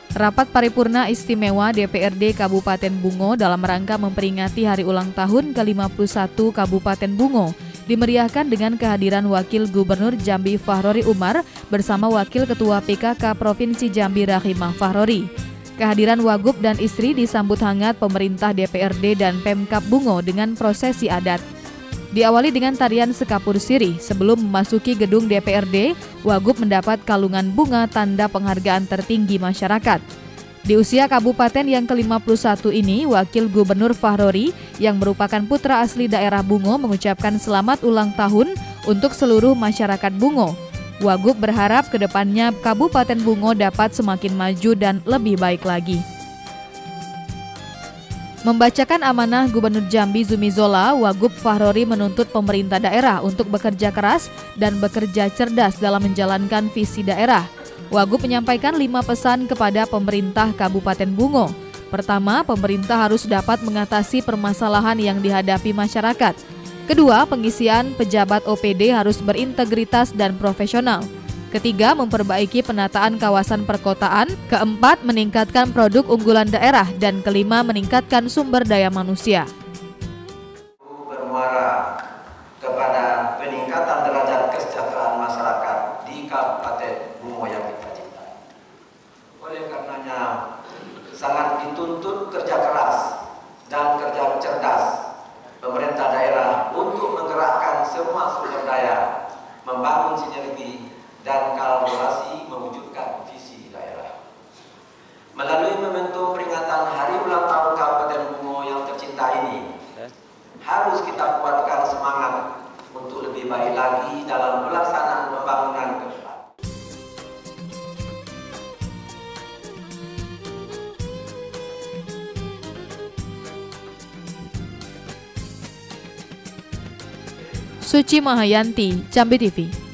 Rapat paripurna istimewa DPRD Kabupaten Bungo dalam rangka memperingati hari ulang tahun ke-51 Kabupaten Bungo dimeriahkan dengan kehadiran Wakil Gubernur Jambi Fahrori Umar bersama Wakil Ketua PKK Provinsi Jambi Rahimah Fahrori. Kehadiran Wagub dan istri disambut hangat pemerintah DPRD dan Pemkab Bungo dengan prosesi adat. Diawali dengan tarian sekapur sirih, sebelum memasuki gedung DPRD, Wagub mendapat kalungan bunga tanda penghargaan tertinggi masyarakat. Di usia kabupaten yang ke-51 ini, Wakil Gubernur Fahrori yang merupakan putra asli daerah Bungo mengucapkan selamat ulang tahun untuk seluruh masyarakat Bungo. Wagub berharap ke depannya Kabupaten Bungo dapat semakin maju dan lebih baik lagi. Membacakan amanah Gubernur Jambi Zumi Zola, Wagub Fahrori menuntut pemerintah daerah untuk bekerja keras dan bekerja cerdas dalam menjalankan visi daerah. Wagub menyampaikan 5 pesan kepada pemerintah Kabupaten Bungo. Pertama, pemerintah harus dapat mengatasi permasalahan yang dihadapi masyarakat. Kedua, pengisian pejabat OPD harus berintegritas dan profesional. Ketiga, memperbaiki penataan kawasan perkotaan. Keempat, meningkatkan produk unggulan daerah. Dan kelima, meningkatkan sumber daya manusia. Bermuara kepada peningkatan derajat kesejahteraan masyarakat di Kabupaten Bungo yang kita cintai. Oleh karenanya, sangat dituntut kerja keras dan kerja cerdas pemerintah daerah untuk menggerakkan semua sumber daya, membangun sinergi dan kolaborasi mewujudkan visi daerah. Melalui momentum peringatan Hari Ulang Tahun Kabupaten Bungo yang tercinta ini, harus kita kuatkan semangat untuk lebih baik lagi dalam pelaksanaan pembangunan ke depan. Suci Mahayanti, Jambi TV.